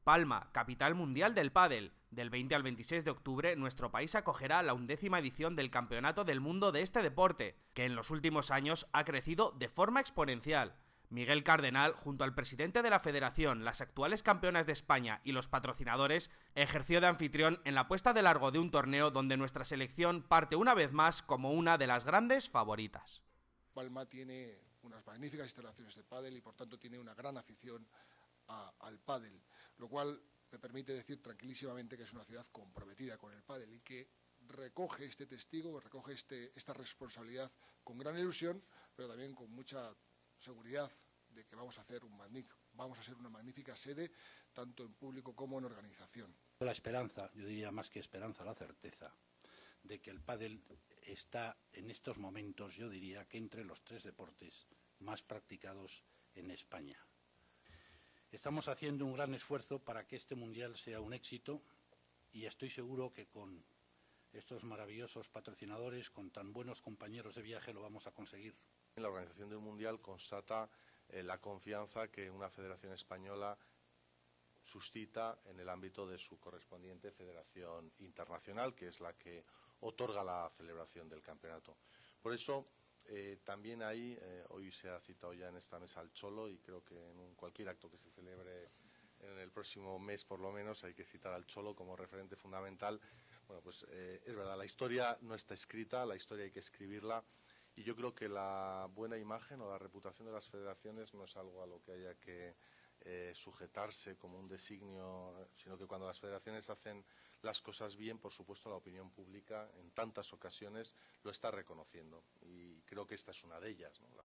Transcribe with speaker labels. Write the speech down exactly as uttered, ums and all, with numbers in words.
Speaker 1: Palma, capital mundial del pádel. Del veinte al veintiséis de octubre, nuestro país acogerá la undécima edición del Campeonato del Mundo de este deporte, que en los últimos años ha crecido de forma exponencial. Miguel Cardenal, junto al presidente de la federación, las actuales campeonas de España y los patrocinadores, ejerció de anfitrión en la puesta de largo de un torneo donde nuestra selección parte una vez más como una de las grandes favoritas.
Speaker 2: Palma tiene unas magníficas instalaciones de pádel y por tanto tiene una gran afición a, al pádel, lo cual me permite decir tranquilísimamente que es una ciudad comprometida con el pádel y que recoge este testigo, recoge este, esta responsabilidad con gran ilusión, pero también con mucha seguridad de que vamos a hacer un magnífico, vamos a ser una magnífica sede, tanto en público como en organización.
Speaker 3: La esperanza, yo diría más que esperanza, la certeza de que el pádel está en estos momentos, yo diría que entre los tres deportes más practicados en España. Estamos haciendo un gran esfuerzo para que este mundial sea un éxito y estoy seguro que con estos maravillosos patrocinadores, con tan buenos compañeros de viaje, lo vamos a conseguir.
Speaker 4: La organización del mundial constata eh, la confianza que una federación española suscita en el ámbito de su correspondiente federación internacional, que es la que otorga la celebración del campeonato. Por eso, eh, también ahí, eh, hoy se ha citado ya en esta mesa al Cholo, y creo que en un, cualquier acto que se celebre en el próximo mes, por lo menos, hay que citar al Cholo como referente fundamental. Bueno, pues eh, es verdad, la historia no está escrita, la historia hay que escribirla, y yo creo que la buena imagen o la reputación de las federaciones no es algo a lo que haya que Eh, sujetarse como un designio, sino que cuando las federaciones hacen las cosas bien, por supuesto la opinión pública en tantas ocasiones lo está reconociendo y creo que esta es una de ellas, ¿no?